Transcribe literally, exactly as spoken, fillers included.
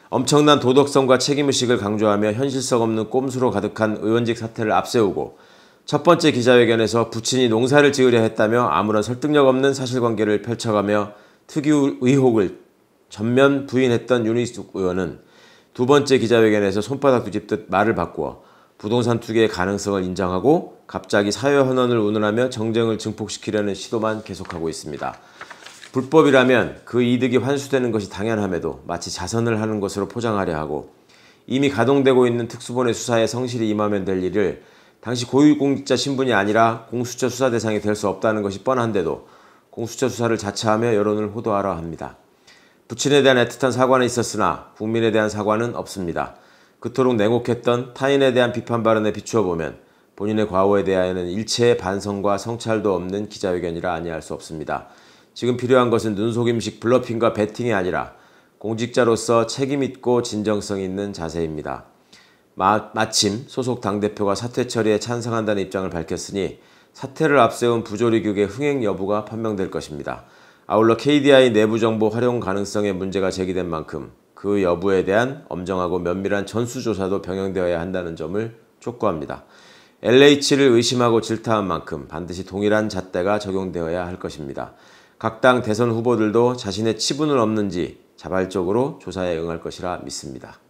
엄청난 도덕성과 책임의식을 강조하며 현실성 없는 꼼수로 가득한 의원직 사퇴를 앞세우고 첫 번째 기자회견에서 부친이 농사를 지으려 했다며 아무런 설득력 없는 사실관계를 펼쳐가며 특유 의혹을 전면 부인했던 윤희숙 의원은 두 번째 기자회견에서 손바닥 뒤집듯 말을 바꾸어 부동산 투기의 가능성을 인정하고 갑자기 사회헌원을 운운하며 정쟁을 증폭시키려는 시도만 계속하고 있습니다. 불법이라면 그 이득이 환수되는 것이 당연함에도 마치 자선을 하는 것으로 포장하려 하고 이미 가동되고 있는 특수본의 수사에 성실히 임하면 될 일을 당시 고위공직자 신분이 아니라 공수처 수사 대상이 될 수 없다는 것이 뻔한데도 공수처 수사를 자처하며 여론을 호도하려 합니다. 부친에 대한 애틋한 사과는 있었으나 국민에 대한 사과는 없습니다. 그토록 냉혹했던 타인에 대한 비판 발언에 비추어 보면 본인의 과오에 대하여는 일체의 반성과 성찰도 없는 기자회견이라 아니할 수 없습니다. 지금 필요한 것은 눈속임식 블러핑과 배팅이 아니라 공직자로서 책임있고 진정성 있는 자세입니다. 마, 마침 소속 당대표가 사퇴 처리에 찬성한다는 입장을 밝혔으니 사퇴를 앞세운 부조리국의 흥행 여부가 판명될 것입니다. 아울러 케이디아이 내부정보 활용 가능성에 문제가 제기된 만큼 그 여부에 대한 엄정하고 면밀한 전수조사도 병행되어야 한다는 점을 촉구합니다. 엘에이치를 의심하고 질타한 만큼 반드시 동일한 잣대가 적용되어야 할 것입니다. 각 당 대선 후보들도 자신의 치분은 없는지 자발적으로 조사에 응할 것이라 믿습니다.